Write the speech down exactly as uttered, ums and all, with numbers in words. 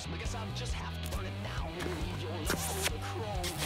I guess I'll just have to burn it down. Need your love for the chrome.